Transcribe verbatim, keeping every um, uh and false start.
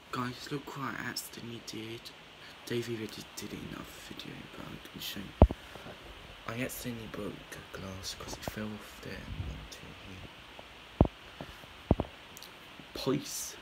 Guys, look what I accidentally did. Davey already did it in another video, but I'm going to show you. I accidentally broke a glass because it fell off there and onto here. Police